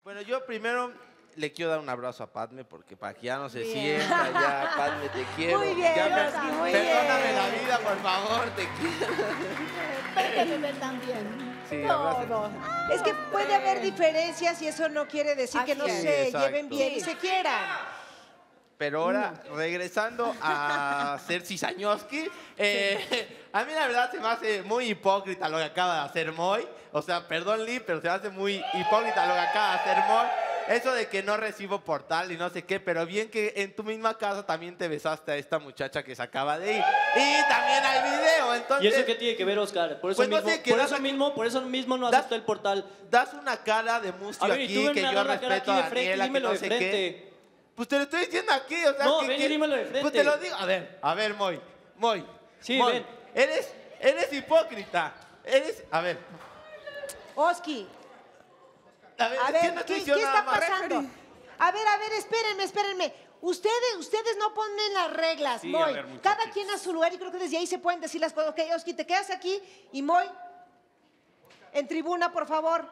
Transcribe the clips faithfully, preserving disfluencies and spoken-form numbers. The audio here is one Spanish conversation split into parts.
Bueno, yo primero le quiero dar un abrazo a Padme porque para que ya no se sienta, ya, Padme, te quiero. Muy bien, ya, Oski, muy perdóname bien. la vida, por favor, te quiero. Pégame también. Sí, Todo. Es que puede haber diferencias y eso no quiere decir que no Así es. se Sí, exacto. lleven bien y se quieran. Pero ahora, regresando a ser cizañoski, eh, a mí la verdad se me hace muy hipócrita lo que acaba de hacer Moy. O sea, perdón, Lee, pero se me hace muy hipócrita lo que acaba de hacer Moy. Eso de que no recibo portal y no sé qué, pero bien que en tu misma casa también te besaste a esta muchacha que se acaba de ir. Y también hay video, entonces... ¿Y eso qué tiene que ver, Oscar? Por eso, Pues no mismo, sé, que por das eso aquí- mismo, por eso mismo no das- aceptó el portal. Das una cara de mustio A ver, y aquí, tú ven que a yo dar la cara respeto aquí a de frente, Daniela, que dímelo no de sé frente. qué. Pues te lo estoy diciendo aquí, o sea... No, que- ven y que- dímelo de frente. Pues te lo digo. A ver, a ver, Moy. Moy. Sí, Moy, ven. Eres, eres hipócrita. Eres... A ver. Oski, A ver, a es que ver, no estoy ¿qué, diciendo qué nada está más. pasando? A ver, a ver, espérenme, espérenme. Ustedes, ustedes no ponen las reglas, Sí, a Moy. ver, muchachos. Cada quien a su lugar y creo que desde ahí se pueden decir las cosas. Ok, Oski, te quedas aquí y Moy, en tribuna, por favor.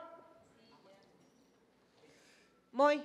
Moy.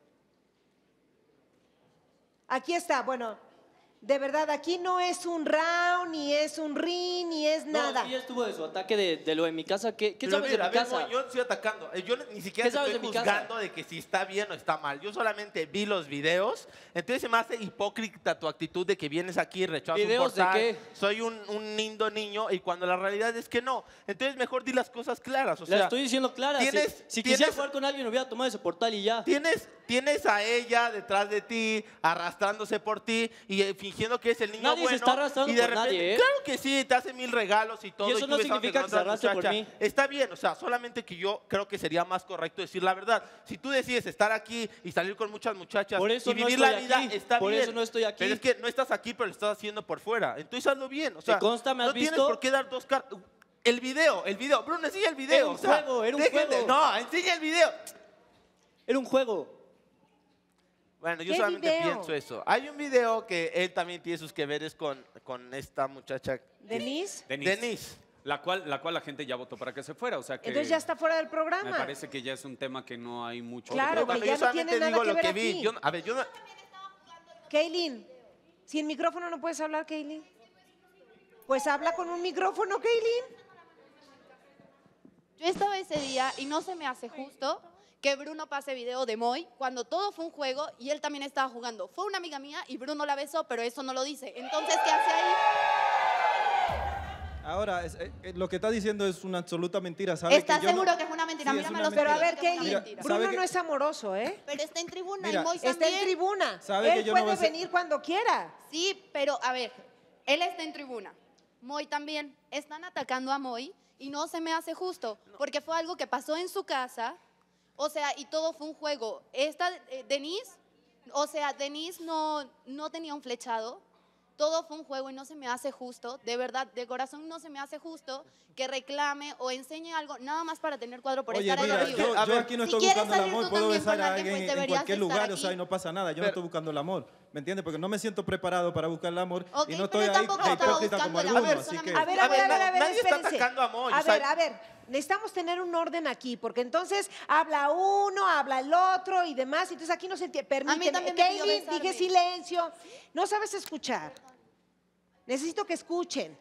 Aquí está, bueno, de verdad, aquí no es un round, ni es un ring, ni es nada. No, sí, ya estuvo de su ataque de, de lo de mi casa. ¿Qué, qué Pero sabes mira, de mi a ver, casa? Moy, yo no estoy atacando. Eh, Yo ni siquiera ¿Qué te sabes estoy de mi casa? juzgando de que si está bien o está mal. Yo solamente vi los videos. Entonces se me hace hipócrita tu actitud de que vienes aquí y rechazas un ¿Videos de portal. qué? Soy un, un lindo niño y cuando la realidad es que no. Entonces mejor di las cosas claras. O La sea, estoy diciendo clara. Si- tienes- si, tienes- quisiera jugar con alguien, hubiera tomado ese portal y ya. Tienes, tienes a ella detrás de ti, arrastrándose por ti y eh, fingiendo que es el niño Nadie se bueno. está arrastrando y de por repente, nadie, ¿eh? Claro que sí, te hace mil regalos y todo. Y eso tú no besándote significa con que se otra arrastre por muchacha. mí. Está bien, o sea, solamente que yo creo que sería más correcto decir la verdad. Si tú decides estar aquí y salir con muchas muchachas Por eso y no vivir estoy la vida, aquí. está Por bien. eso no estoy aquí. Pero es que no estás aquí, pero lo estás haciendo por fuera. Entonces hazlo bien. O sea, consta? ¿Me has no tienes visto? por qué dar dos cartas. El video, el video. Bruno, enseña el video. Era un o sea, juego, era un dejen de- juego. No, enseña el video. Era un juego. Bueno, yo ¿Qué solamente video? pienso eso. Hay un video que él también tiene sus que veres con, con esta muchacha. ¿Denise? Denise. Denise. La cual, la cual la gente ya votó para que se fuera, o sea que... Entonces ya está fuera del Me programa. parece que ya es un tema que no hay mucho... Claro, Pero que cuando ya yo no solamente tiene nada digo que lo ver que vi. aquí. Yo, a ver, yo no... Kaylin, sin micrófono no puedes hablar, Kaylin. Pues habla con un micrófono, Kaylin. Yo estaba ese día y no se me hace justo que Bruno pase video de Moy cuando todo fue un juego y él también estaba jugando. Fue una amiga mía y Bruno la besó, pero eso no lo dice. Entonces, ¿qué hace ahí? Ahora, es- eh, eh, lo que está diciendo es una absoluta mentira. ¿Sabe ¿Estás que yo no- seguro que es una mentira? Sí, Mírame es los una Pero a ver, videos, que es una Kaylin, mentira. ¿sabe Bruno que- no es amoroso, ¿eh? Pero está en tribuna Mira, y Moy Está también. en tribuna. ¿Sabe que Él yo no puede voy a ser- venir cuando quiera. Sí, pero a ver, él está en tribuna. Moy también. Están atacando a Moy y no se me hace justo porque fue algo que pasó en su casa. O sea, y todo fue un juego. Esta, eh, Denise, o sea, Denise no, no tenía un flechado. Todo fue un juego y no se me hace justo, de verdad, de corazón no se me hace justo que reclame o enseñe algo nada más para tener cuadro por Oye, estar mira, ahí yo, arriba. A yo ver, aquí no si estoy quieres buscando el salir amor, tú puedo también besar con a alguien, alguien pues en deberías cualquier estar lugar, o aquí. sea, y no pasa nada. Yo no Pero- estoy buscando el amor, ¿me entiendes? Porque no me siento preparado para buscar el amor Ok, y no pero estoy ahí tampoco estaba hipócrita como buscando el algunos, amor, así que... solamente- A ver, A a ver, a ver, ver, a ver, nadie está espérense. atacando a Moy, A o sea- ver, a ver, necesitamos tener un orden aquí, porque entonces habla uno, habla el otro y demás, entonces aquí no se entiende. Permíteme, también me pidió Kaylin, besarme. dije silencio. No sabes escuchar. Necesito que escuchen.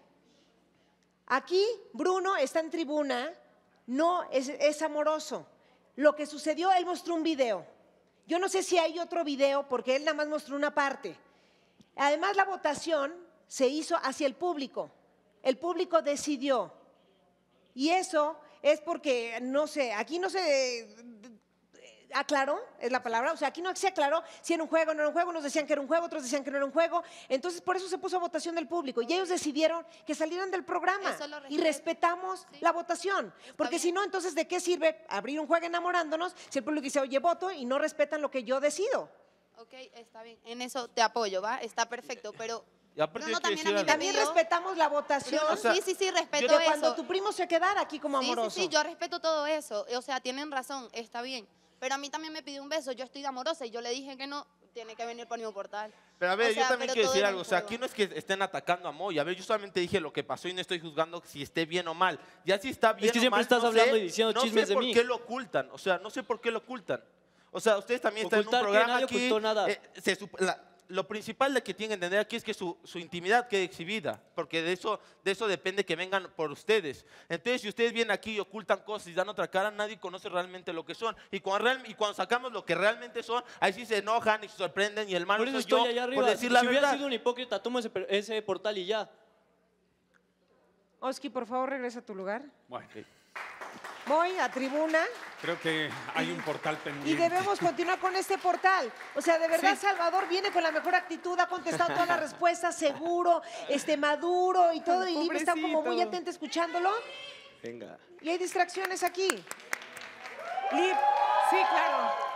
Aquí Bruno está en tribuna, no es, es amoroso. Lo que sucedió, él mostró un video. Yo no sé si hay otro video, porque él nada más mostró una parte. Además, la votación se hizo hacia el público. El público decidió. Y eso es porque, no sé, aquí no se eh, aclaró, es la palabra, o sea, aquí no se aclaró si era un juego o no era un juego, unos decían que era un juego, otros decían que no era un juego, entonces por eso se puso a votación del público y ellos decidieron que salieran del programa Eso lo y respeto. respetamos Sí. la votación, porque bien. si no, entonces ¿de qué sirve abrir un juego enamorándonos si el público dice, oye, voto y no respetan lo que yo decido? Ok, está bien. En eso te apoyo, ¿va? Está perfecto, pero Y aparte Bruno yo quiero también decir a mí algo. me También pidió- respetamos la votación Bruno, O sea, sí, sí, sí, respeto de eso. cuando tu primo se quedara aquí como Sí, amoroso. Sí, sí, yo respeto todo eso. O sea, tienen razón, está bien. Pero a mí también me pidió un beso, yo estoy de amorosa y yo le dije que no, tiene que venir por mi portal. Pero a ver, O sea, yo también pero quiero todo decir era algo. un O sea, juego. aquí no es que estén atacando a Moy. A ver, yo solamente dije lo que pasó y no estoy juzgando si esté bien o mal. Ya si está bien que o siempre mal, estás no hablando sé, y diciendo no chismes sé de por mí. qué lo ocultan. O sea, no sé por qué lo ocultan. O sea, ustedes también están en un Ocultar que programa nadie aquí. ocultó nada. eh, se sup- la- lo principal de que tienen que entender aquí es que su, su intimidad quede exhibida, porque de eso, de eso depende que vengan por ustedes. Entonces, si ustedes vienen aquí y ocultan cosas y dan otra cara, nadie conoce realmente lo que son. Y cuando, real- y cuando sacamos lo que realmente son, ahí sí se enojan y se sorprenden y el malo Por eso soy estoy yo allá arriba. por decir si la si hubiera verdad. sido un hipócrita, tomo ese, per- ese portal y ya. Oski, por favor, regresa a tu lugar. Bueno, Voy a tribuna creo que hay un portal pendiente. y debemos continuar con este portal. O sea, de verdad, Sí. Salvador viene con la mejor actitud, ha contestado todas las respuestas, seguro, este, maduro y todo. Y Libre está como muy atenta escuchándolo. Venga. Y hay distracciones aquí. Lip, sí, claro.